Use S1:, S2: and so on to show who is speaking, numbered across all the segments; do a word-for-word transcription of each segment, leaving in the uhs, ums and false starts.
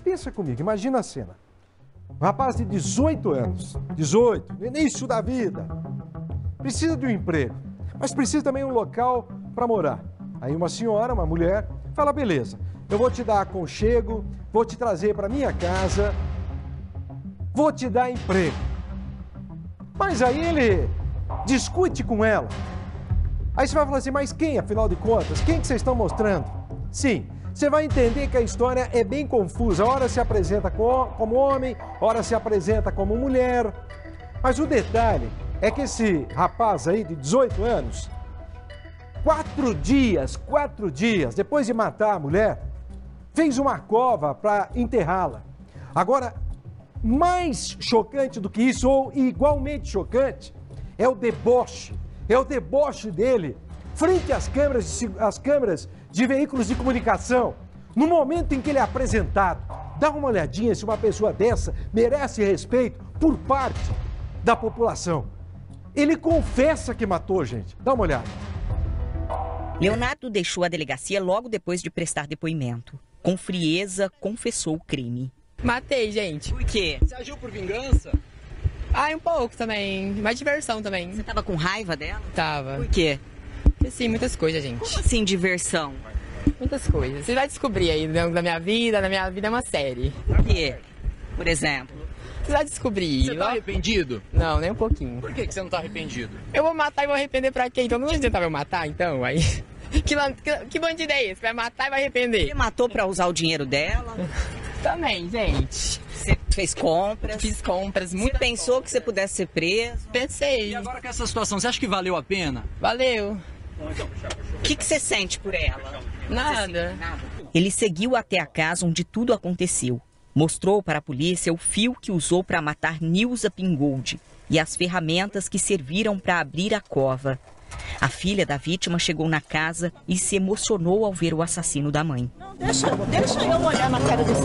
S1: pensa comigo, imagina a cena. Um rapaz de dezoito anos, dezoito, no início da vida, precisa de um emprego, mas precisa também de um local para morar. Aí uma senhora, uma mulher, fala, beleza, eu vou te dar aconchego, vou te trazer para minha casa, vou te dar emprego. Mas aí ele discute com ela. Aí você vai falar assim, mas quem, afinal de contas? Quem que vocês estão mostrando? Sim, você vai entender que a história é bem confusa. Ora se apresenta como homem, ora se apresenta como mulher. Mas o detalhe é que esse rapaz aí de dezoito anos, quatro dias, quatro dias, depois de matar a mulher, fez uma cova para enterrá-la. Agora, mais chocante do que isso, ou igualmente chocante, é o deboche. É o deboche dele, frente às câmeras, de, às câmeras de veículos de comunicação, no momento em que ele é apresentado. Dá uma olhadinha se uma pessoa dessa merece respeito por parte da população. Ele confessa que matou, gente. Dá uma olhada.
S2: Leonardo deixou a delegacia logo depois de prestar depoimento. Com frieza, confessou o crime.
S3: Matei, gente.
S2: Por quê?
S4: Você agiu por vingança?
S3: Ah, um pouco também. Mais diversão também.
S2: Você tava com raiva dela?
S3: Tava.
S2: Por quê?
S3: Sim, muitas coisas, gente.
S2: Como assim, diversão?
S3: Muitas coisas. Você vai descobrir aí dentro da minha vida. Na minha vida é uma série.
S2: Por quê? Por exemplo?
S3: Você vai descobrir.
S4: Você tá arrependido?
S3: Não, nem um pouquinho.
S4: Por que que você não tá arrependido?
S3: Eu vou matar e vou arrepender pra quê? Então não vai tentar eu matar, então? Aí... Que, que, que bandido é esse? Vai matar e vai arrepender.
S2: Você matou pra usar o dinheiro dela?
S3: Também, gente.
S2: Você fez compras?
S3: Fiz compras. Muito.
S2: Você pensou que você pudesse ser preso?
S3: Pensei.
S4: E agora com essa situação, você acha que valeu a pena?
S3: Valeu.
S2: O que, que você sente por ela?
S3: Nada.
S2: Ele seguiu até a casa onde tudo aconteceu. Mostrou para a polícia o fio que usou para matar Nilza Pingold e as ferramentas que serviram para abrir a cova. A filha da vítima chegou na casa e se emocionou ao ver o assassino da mãe.
S5: Não, deixa, deixa eu olhar na cara desse.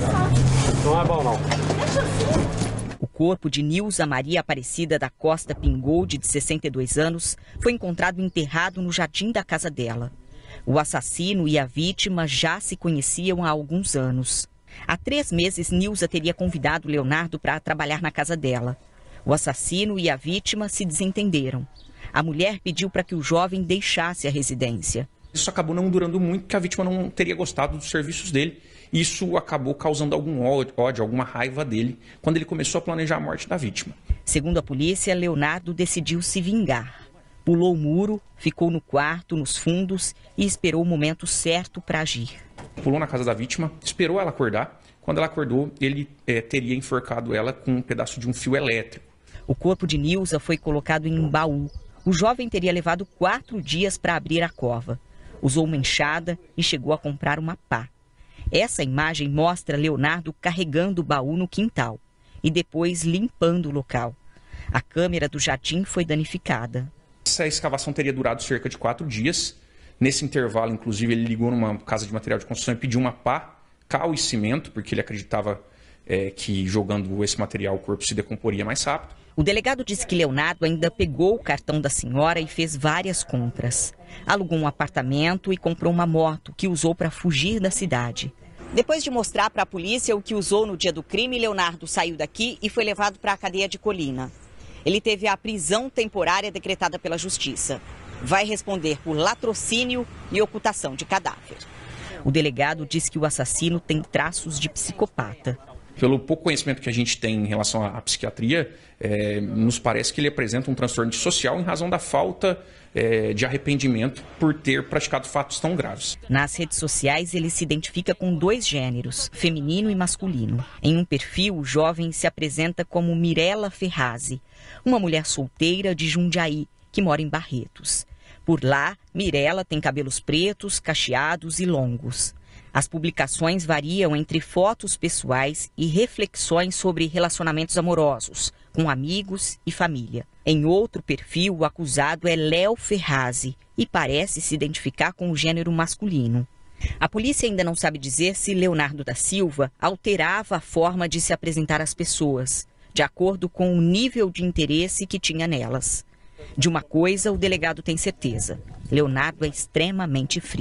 S1: Não é bom, não.
S5: Deixa assim.
S2: O corpo de Nilza Maria Aparecida da Costa Pingold, de sessenta e dois anos, foi encontrado enterrado no jardim da casa dela. O assassino e a vítima já se conheciam há alguns anos. Há três meses, Nilza teria convidado Leonardo para trabalhar na casa dela. O assassino e a vítima se desentenderam. A mulher pediu para que o jovem deixasse a residência.
S6: Isso acabou não durando muito, porque a vítima não teria gostado dos serviços dele. Isso acabou causando algum ódio, alguma raiva dele, quando ele começou a planejar a morte da vítima.
S2: Segundo a polícia, Leonardo decidiu se vingar. Pulou o muro, ficou no quarto, nos fundos e esperou o momento certo para agir.
S6: Pulou na casa da vítima, esperou ela acordar. Quando ela acordou, ele é, teria enforcado ela com um pedaço de um fio elétrico.
S2: O corpo de Nilza foi colocado em um baú. O jovem teria levado quatro dias para abrir a cova. Usou uma enxada e chegou a comprar uma pá. Essa imagem mostra Leonardo carregando o baú no quintal e depois limpando o local. A câmera do jardim foi danificada.
S6: Essa escavação teria durado cerca de quatro dias. Nesse intervalo, inclusive, ele ligou numa casa de material de construção e pediu uma pá, cal e cimento, porque ele acreditava é, que jogando esse material o corpo se decomporia mais rápido.
S2: O delegado disse que Leonardo ainda pegou o cartão da senhora e fez várias compras. Alugou um apartamento e comprou uma moto que usou para fugir da cidade. Depois de mostrar para a polícia o que usou no dia do crime, Leonardo saiu daqui e foi levado para a cadeia de Colina. Ele teve a prisão temporária decretada pela justiça. Vai responder por latrocínio e ocultação de cadáver. O delegado disse que o assassino tem traços de psicopata.
S6: Pelo pouco conhecimento que a gente tem em relação à psiquiatria, é, nos parece que ele apresenta um transtorno social em razão da falta é, de arrependimento por ter praticado fatos tão graves.
S2: Nas redes sociais, ele se identifica com dois gêneros, feminino e masculino. Em um perfil, o jovem se apresenta como Mirela Ferrazzi, uma mulher solteira de Jundiaí, que mora em Barretos. Por lá, Mirela tem cabelos pretos, cacheados e longos. As publicações variam entre fotos pessoais e reflexões sobre relacionamentos amorosos, com amigos e família. Em outro perfil, o acusado é Léo Ferrazzi e parece se identificar com o gênero masculino. A polícia ainda não sabe dizer se Leonardo da Silva alterava a forma de se apresentar às pessoas, de acordo com o nível de interesse que tinha nelas. De uma coisa, o delegado tem certeza: Leonardo é extremamente frio.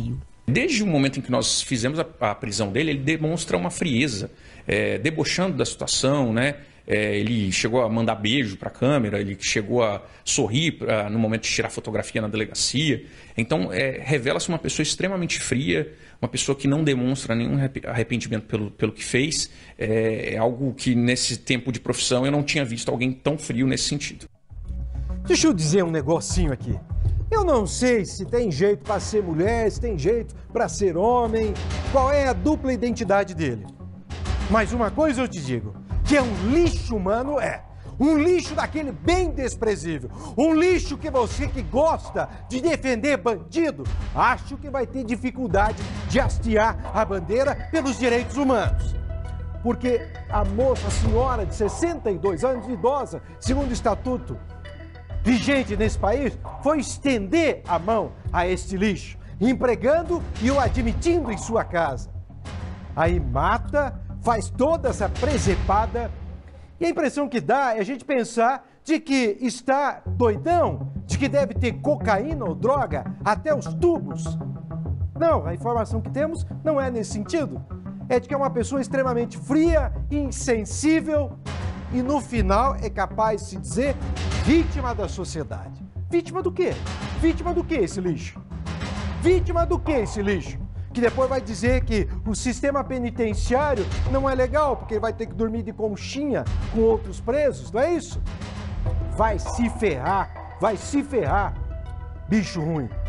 S6: Desde o momento em que nós fizemos a, a prisão dele, ele demonstra uma frieza, é, debochando da situação, né? É, ele chegou a mandar beijo para a câmera, ele chegou a sorrir pra, no momento de tirar fotografia na delegacia. Então, é, revela-se uma pessoa extremamente fria, uma pessoa que não demonstra nenhum arrependimento pelo, pelo que fez. É, é algo que, nesse tempo de profissão, eu não tinha visto alguém tão frio nesse sentido.
S1: Deixa eu dizer um negocinho aqui. Eu não sei se tem jeito para ser mulher, se tem jeito para ser homem, qual é a dupla identidade dele. Mas uma coisa eu te digo, que é um lixo humano, é. Um lixo daquele bem desprezível. Um lixo que você que gosta de defender bandido, acho que vai ter dificuldade de hastear a bandeira pelos direitos humanos. Porque a moça, a senhora de sessenta e dois anos, idosa, segundo o estatuto vigente nesse país, foi estender a mão a este lixo, empregando e o admitindo em sua casa. Aí mata, faz toda essa presepada, e a impressão que dá é a gente pensar de que está doidão, de que deve ter cocaína ou droga até os tubos. Não, a informação que temos não é nesse sentido. É de que é uma pessoa extremamente fria, insensível e no final é capaz de se dizer vítima da sociedade. Vítima do quê? Vítima do quê esse lixo? Vítima do quê esse lixo? Que depois vai dizer que o sistema penitenciário não é legal, porque ele vai ter que dormir de conchinha com outros presos, não é isso? Vai se ferrar, vai se ferrar, bicho ruim.